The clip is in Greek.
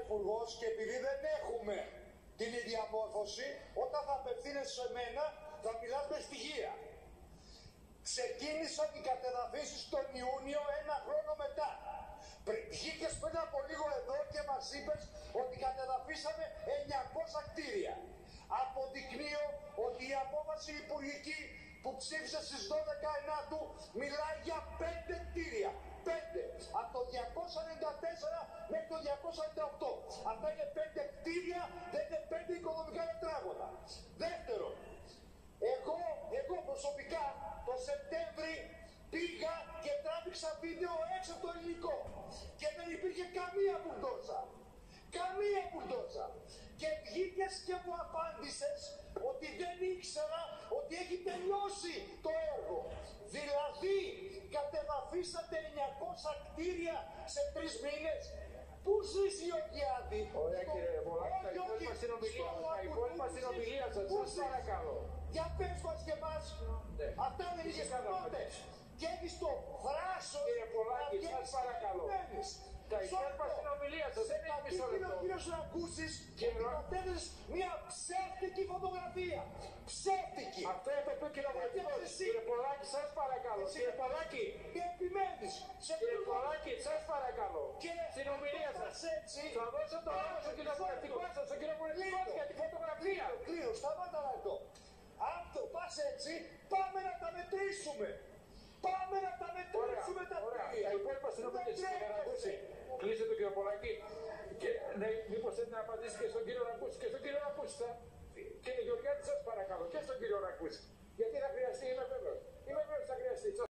υπουργός και επειδή δεν έχουμε την ίδια μόρφωση, όταν θα απευθύνεσαι σε μένα θα μιλάς με στοιχεία. Ξεκίνησαν οι κατεδαφίσεις τον Ιούνιο, ένα χρόνο μετά. Βγήκες πριν από λίγο εδώ και μας είπες ότι κατεδαφίσαμε 900 κτίρια. Αποδεικνύω ότι η απόφαση υπουργική που ψήφισε στις 12 Ενάτου μιλάει για 5 κτίρια. 5. Από το 294 μέχρι το 298. Αυτά είναι 5 κτίρια, δεν είναι 5 οικονομικά τετράγωνα. Δεύτερον, εγώ προσωπικά το Σεπτέμβρη πήγα και τράβηξα βίντεο έξω από το υλικό και δεν υπήρχε καμία μπουλντόζα. Καμία μπουλντόζα. Και βγήκες και μου απάντησες ότι δεν ήξερα ότι έχει τελειώσει το έργο. Δηλαδή, κατεδαφίσατε 900 κτίρια σε 3 μήνες. Πού ζεις Γεωργιάδη? Ωραία κύριε Πολάκη, τα υπόλοιπα στην ομιλία σας, σας παρακαλώ. Για πες μας και εμάς, αυτά δεν είχες τότε. Και έχεις το θράσος. Κύριε Πολάκη, σας παρακαλώ. Τα υπόλοιπα στην ομιλία σας, δεν έχει μισό λεπτό. Ο κύριος να ακούσεις και κατέθεσες μια ψεύτικη φωτογραφία. Ψεύτικη. Αυτό είναι το οποίο κύριε Πολάκη, σας παρακαλώ. Κύριε Πολάκη, και επιμένεις. Κύριε Πολάκη, σας παρακαλώ. Στην ομιλία σας θα δώσω το λόγο στον κύριο Πολιτικό σας, στον κύριο Πολιτικό για τη φωτογραφία. Κλείνω, σταμάτα να το. Αν το πας έτσι, πάμε να τα μετρήσουμε. Πάμε να τα μετρήσουμε τα κτίρια. Τα υπόλοιπα στην ομιλία σας. Κλείστε τον κύριο Πολάκη. Ναι, μήπως θέλετε να απαντήσετε και στον κύριο Ρακούση. Και στον κύριο Ρακούση. Κύριε Γεωργιάδη, σας παρακαλώ. Και στον κύριο Ρακούση.